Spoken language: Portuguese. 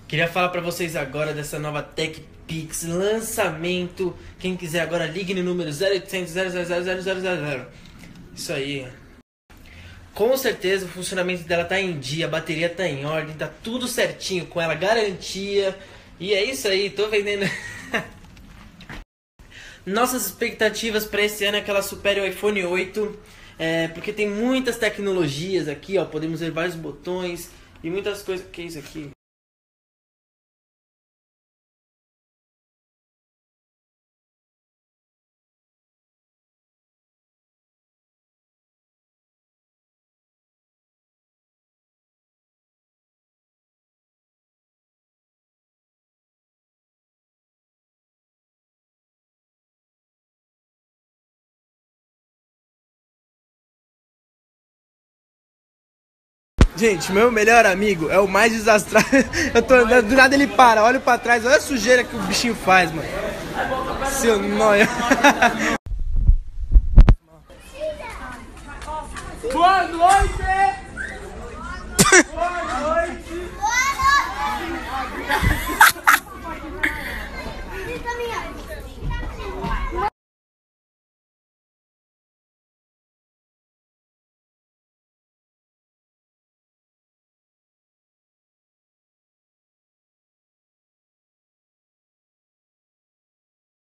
Queria falar pra vocês agora dessa nova TechPix, lançamento. Quem quiser agora ligue no número 0800 000 Isso aí. Com certeza o funcionamento dela tá em dia, a bateria tá em ordem, tá tudo certinho com ela, garantia. E é isso aí, tô vendendo. Nossas expectativas para esse ano é que ela supere o iPhone 8, porque tem muitas tecnologias aqui, ó, podemos ver vários botões e muitas coisas. O que é isso aqui? Gente, meu melhor amigo é o mais desastrado. Eu tô andando, do nada ele para, olha pra trás, olha a sujeira que o bichinho faz, mano. Seu nóia. Boa noite!